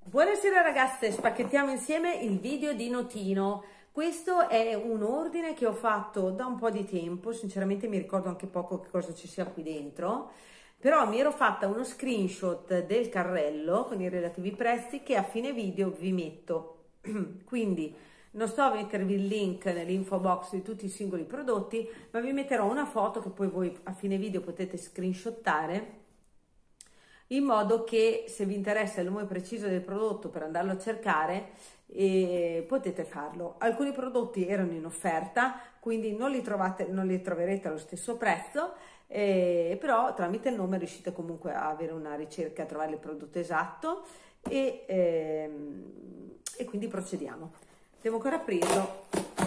Buonasera ragazze, spacchettiamo insieme il video di Notino. Questo è un ordine che ho fatto da un po' di tempo, sinceramente mi ricordo anche poco che cosa ci sia qui dentro, però mi ero fatta uno screenshot del carrello con i relativi prezzi che a fine video vi metto. Quindi non sto a mettervi il link nell'info box di tutti i singoli prodotti, ma vi metterò una foto che poi voi a fine video potete screenshottare, in modo che se vi interessa il nome preciso del prodotto per andarlo a cercare potete farlo. Alcuni prodotti erano in offerta, quindi non li troverete allo stesso prezzo, però tramite il nome riuscite comunque a avere una ricerca, a trovare il prodotto esatto e quindi procediamo. Devo ancora aprirlo.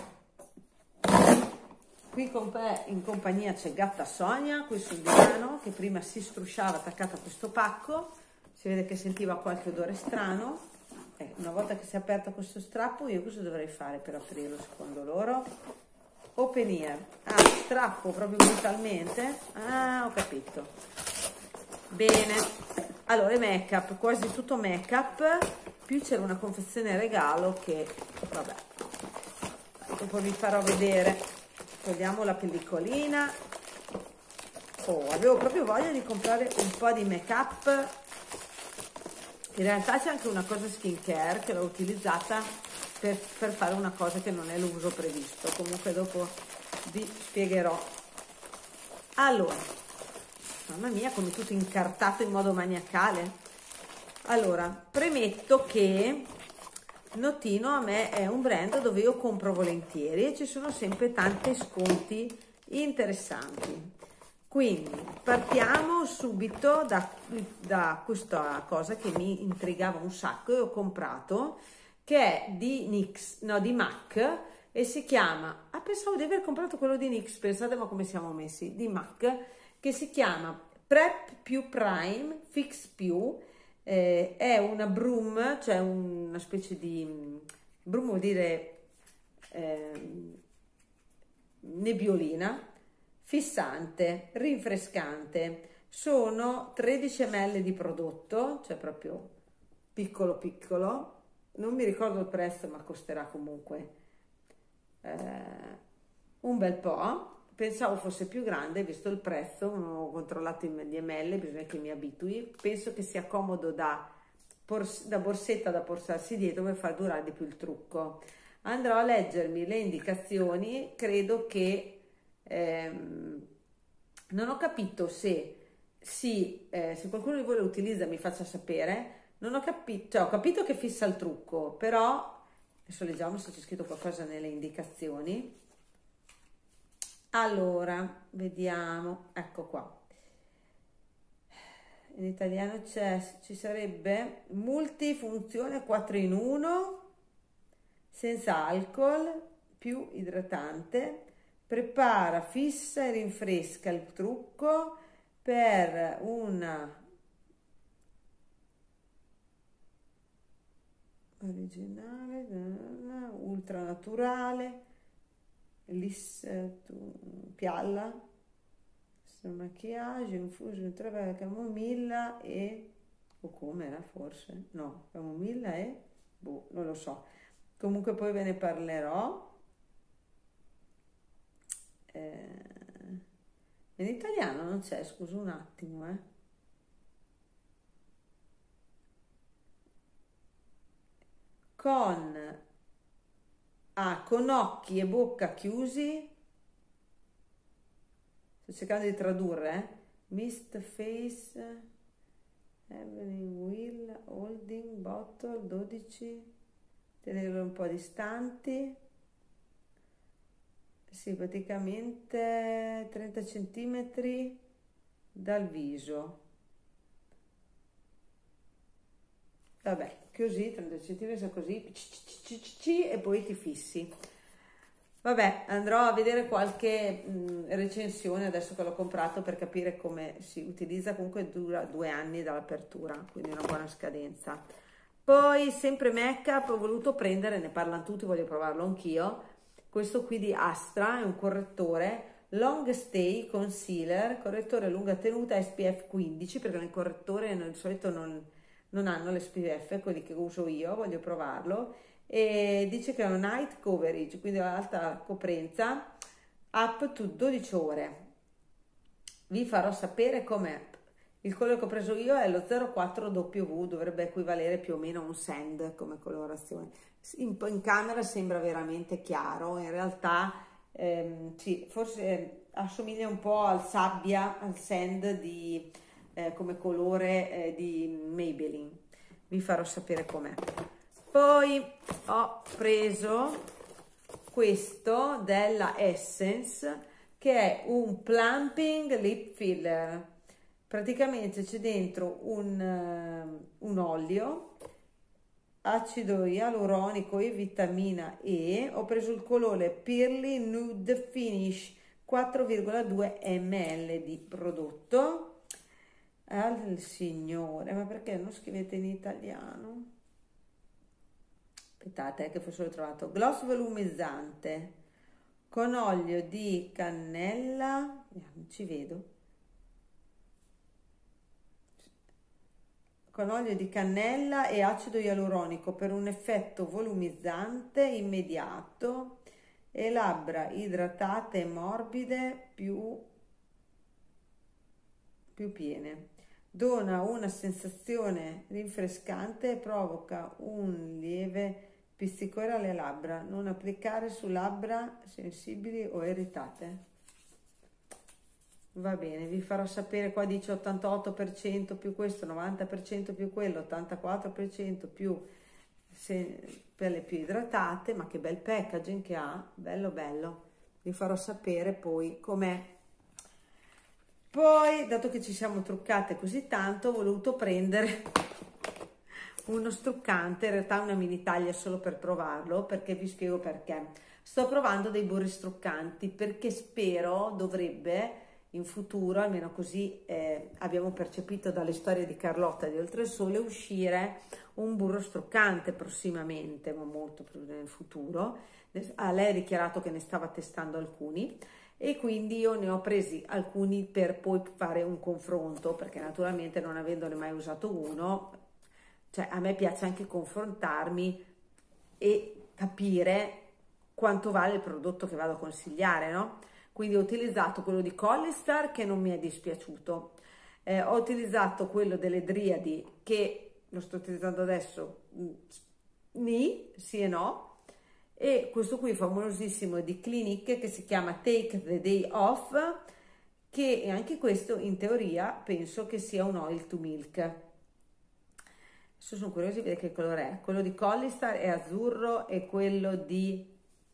Qui con me in compagnia c'è gatta Sonia qui sul divano, che prima si strusciava attaccata a questo pacco, si vede che sentiva qualche odore strano. Una volta che si è aperto questo strappo, io cosa dovrei fare per aprirlo secondo loro? Open ear. Strappo proprio brutalmente. Ho capito. Bene, allora make up, quasi tutto make up, più c'era una confezione regalo che vabbè, dopo vi farò vedere. Togliamo la pellicolina. Avevo proprio voglia di comprare un po' di make up. In realtà c'è anche una cosa skincare che l'ho utilizzata per fare una cosa che non è l'uso previsto, comunque dopo vi spiegherò. Allora, mamma mia, come tutto incartato in modo maniacale. Allora, premetto che Notino a me è un brand dove io compro volentieri e ci sono sempre tanti sconti interessanti. Quindi partiamo subito da questa cosa che mi intrigava un sacco e ho comprato, che è di NYX, no, di MAC, e si chiama, pensavo di aver comprato quello di NYX, pensate ma come siamo messi, di MAC, che si chiama Prep più Prime Fix più. È una broom, cioè una specie di broom, vuol dire nebbiolina, fissante, rinfrescante. Sono 13 ml di prodotto, cioè proprio piccolo piccolo, non mi ricordo il prezzo ma costerà comunque un bel po'. Pensavo fosse più grande, visto il prezzo, non ho controllato gli ml, bisogna che mi abitui. Penso che sia comodo da borsetta da portarsi dietro per far durare di più il trucco. Andrò a leggermi le indicazioni, credo che non ho capito se qualcuno di voi lo utilizza mi faccia sapere. Non ho capito, cioè ho capito che fissa il trucco, però adesso leggiamo se c'è scritto qualcosa nelle indicazioni. Allora, vediamo, ecco qua. In italiano ci sarebbe multifunzione 4 in 1, senza alcol, più idratante, prepara, fissa e rinfresca il trucco per una originale, ultra naturale, pialla, maquillage, infuso in tre camomilla e curcuma, forse no, camomilla e boh, non lo so, comunque poi ve ne parlerò. In italiano non c'è, scusa un attimo, con occhi e bocca chiusi. Sto cercando di tradurre, Mist Face, Evening Wheel, Holding, Bottle, 12, tenerlo un po' distanti, sì, praticamente 30 centimetri dal viso. Vabbè, così, 30 centimetri così, e poi ti fissi. Vabbè, andrò a vedere qualche recensione adesso che l'ho comprato per capire come si utilizza. Comunque dura 2 anni dall'apertura, quindi una buona scadenza. Poi sempre make up ho voluto prendere, ne parlano tutti, voglio provarlo anch'io, questo qui di Astra, è un correttore Long Stay Concealer, correttore lunga tenuta SPF 15, perché nel correttore di solito non non hanno l'SPF, quelli che uso io, voglio provarlo, e dice che è un night coverage, quindi alta coprenza, up to 12 ore. Vi farò sapere com'è. Il colore che ho preso io è lo 04W, dovrebbe equivalere più o meno a un sand come colorazione. In camera sembra veramente chiaro, in realtà sì, forse assomiglia un po' al sabbia, al sand di, come colore di Maybelline. Vi farò sapere com'è. Poi ho preso questo della Essence, che è un plumping lip filler. Praticamente c'è dentro un olio, acido ialuronico e vitamina E. Ho preso il colore Pearly Nude Finish, 4,2 ml di prodotto. Al signore, ma perché non scrivete in italiano? Aspettate, che forse l'ho trovato. Gloss volumizzante con olio di cannella, non ci vedo, con olio di cannella e acido ialuronico per un effetto volumizzante immediato e labbra idratate e morbide più piene. Dona una sensazione rinfrescante e provoca un lieve pizzicore alle labbra. Non applicare su labbra sensibili o irritate. Va bene, vi farò sapere. Qua dice 88% più questo, 90% più quello, 84% più pelle più idratate. Ma che bel packaging che ha, bello bello. Vi farò sapere poi com'è. Poi, dato che ci siamo truccate così tanto, ho voluto prendere uno struccante, in realtà una mini taglia solo per provarlo, perché vi spiego perché. Sto provando dei burri struccanti perché spero, dovrebbe in futuro, almeno così abbiamo percepito dalle storie di Carlotta di Oltresole, uscire un burro struccante prossimamente, ma molto più nel futuro. Lei ha dichiarato che ne stava testando alcuni e quindi io ne ho presi alcuni per poi fare un confronto, perché naturalmente non avendone mai usato uno, cioè a me piace anche confrontarmi e capire quanto vale il prodotto che vado a consigliare, no? Quindi ho utilizzato quello di Collistar che non mi è dispiaciuto, ho utilizzato quello delle Driadi che lo sto utilizzando adesso, sì e no, e questo qui famosissimo di Clinique che si chiama Take the Day Off, che anche questo in teoria penso che sia un oil to milk. Adesso sono curiosa di vedere che colore è. Quello di Collistar è azzurro e quello di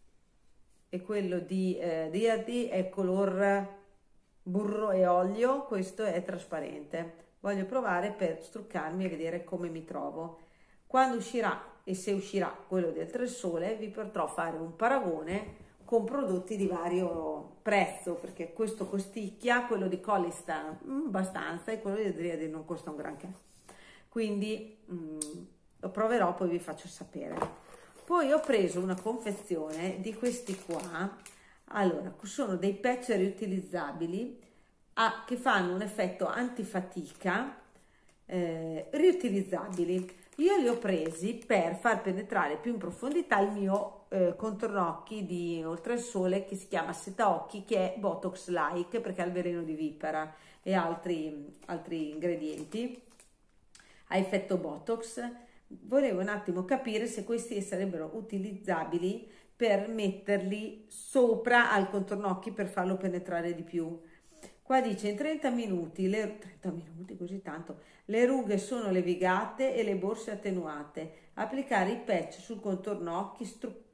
Driadi è color burro e olio, questo è trasparente. Voglio provare per struccarmi e vedere come mi trovo. Quando uscirà e se uscirà quello del Oltresole vi potrò fare un paragone con prodotti di vario prezzo, perché questo costicchia, quello di Collistar abbastanza e quello di Driadi non costa un granché, quindi lo proverò, poi vi faccio sapere. Poi ho preso una confezione di questi qua. Allora, sono dei patch riutilizzabili che fanno un effetto antifatica, riutilizzabili. Io li ho presi per far penetrare più in profondità il mio contorno occhi di Oltresole, che si chiama Seta Occhi, che è Botox like, perché ha il veleno di vipera e altri ingredienti a effetto Botox. Volevo un attimo capire se questi sarebbero utilizzabili per metterli sopra al contorno occhi per farlo penetrare di più. Qua dice in 30 minuti, 30 minuti così tanto, le rughe sono levigate e le borse attenuate. Applicare i patch sul contorno occhi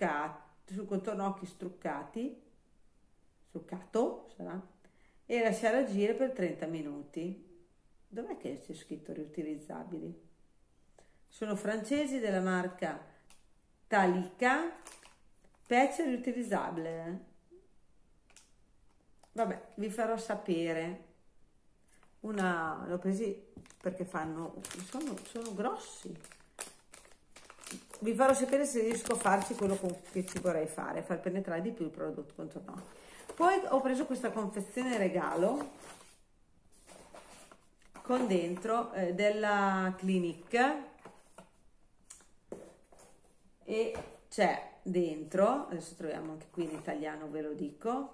struccato sarà, e lasciare agire per 30 minuti. Dov'è che c'è scritto riutilizzabili? Sono francesi della marca Talika, patch riutilizzabile. Vabbè, vi farò sapere. L'ho presi perché sono grossi. Vi farò sapere se riesco a farci quello che ci vorrei fare, far penetrare di più il prodotto contorno. Poi ho preso questa confezione regalo con dentro della Clinique, e c'è dentro, adesso troviamo anche qui in italiano, ve lo dico,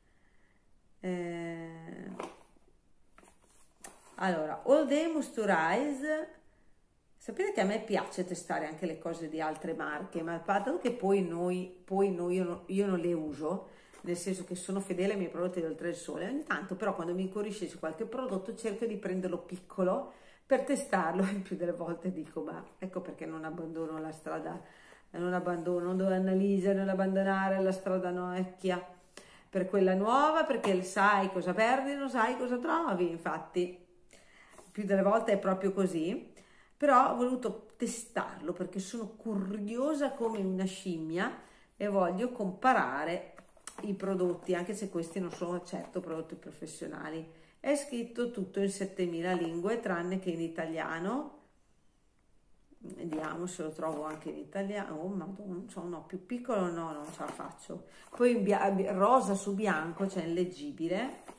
allora, All Day Moisturize. Sapete che a me piace testare anche le cose di altre marche, ma il fatto che poi io non le uso, nel senso che sono fedele ai miei prodotti di Oltre il Sole. Ogni tanto però quando mi incuriosisce qualche prodotto cerco di prenderlo piccolo per testarlo, e più delle volte dico, ma ecco perché non abbandono la strada, non abbandono, Annalisa, non abbandonare la strada vecchia per quella nuova, perché sai cosa perdi, non sai cosa trovi. Infatti più delle volte è proprio così. Però ho voluto testarlo perché sono curiosa come una scimmia e voglio comparare i prodotti, anche se questi non sono certo prodotti professionali. È scritto tutto in 7000 lingue, tranne che in italiano. Vediamo se lo trovo anche in italiano. Oh madonna, no, più piccolo no, non ce la faccio. Poi in rosa su bianco, cioè illeggibile.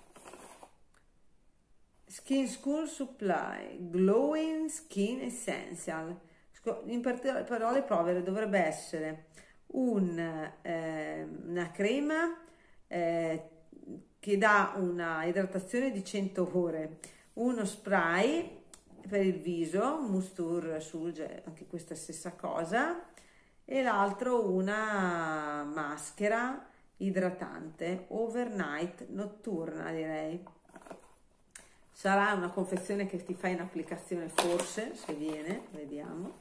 Skin School Supply Glowing Skin Essential. In parole povere dovrebbe essere una crema che dà una idratazione di 100 ore, uno spray per il viso, Mustur Sulge, anche questa stessa cosa, e l'altro una maschera idratante overnight notturna, direi. Sarà una confezione che ti fai in applicazione, forse, se viene, vediamo.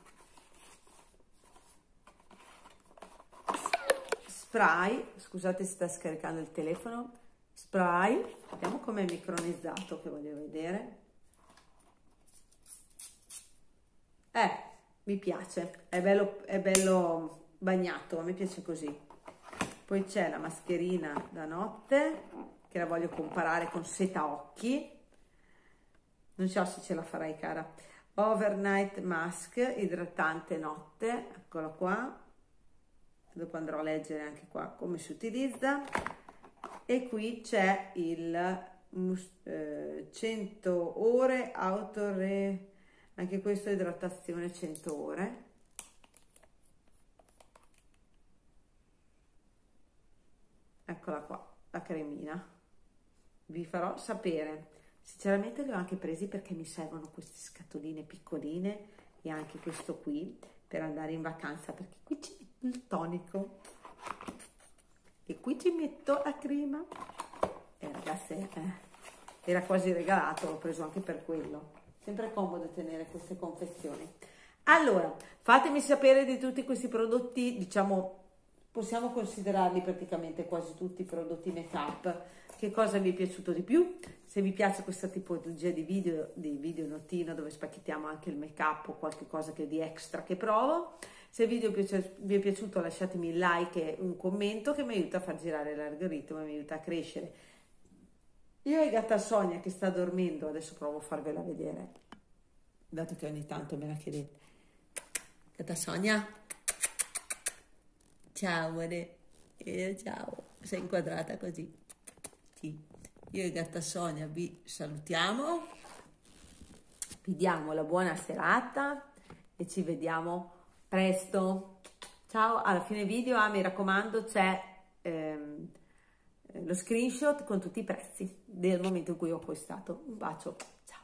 Spray, scusate, si sta scaricando il telefono. Spray, vediamo com'è micronizzato, che voglio vedere. Mi piace, è bello bagnato, a me piace così. Poi c'è la mascherina da notte, che la voglio comparare con Seta Occhi. Non so se ce la farai, cara. Overnight Mask, idratante notte, eccola qua. Dopo andrò a leggere anche qua come si utilizza. E qui c'è il 100 ore anche questo idratazione 100 ore. Eccola qua, la cremina. Vi farò sapere. Sinceramente li ho anche presi perché mi servono queste scatoline piccoline e anche questo qui per andare in vacanza, perché qui ci metto il tonico e qui ci metto la crema e ragazzi era quasi regalato, l'ho preso anche per quello. Sempre comodo tenere queste confezioni. Allora, fatemi sapere di tutti questi prodotti, diciamo, possiamo considerarli praticamente quasi tutti prodotti make up. Che cosa vi è piaciuto di più? Se vi piace questa tipologia di video notino dove spacchettiamo anche il make up o qualche cosa che di extra che provo. Se il video vi è piaciuto lasciatemi il like e un commento che mi aiuta a far girare l'algoritmo e mi aiuta a crescere. Io e gatta Sonia che sta dormendo, adesso provo a farvela vedere, dato che ogni tanto me la chiedete. Gatta Sonia, ciao amore, ciao, sei inquadrata così. Io e gatta Sonia vi salutiamo, vi diamo la buona serata e ci vediamo presto. Ciao, alla fine video, mi raccomando, c'è lo screenshot con tutti i prezzi del momento in cui ho acquistato. Un bacio, ciao.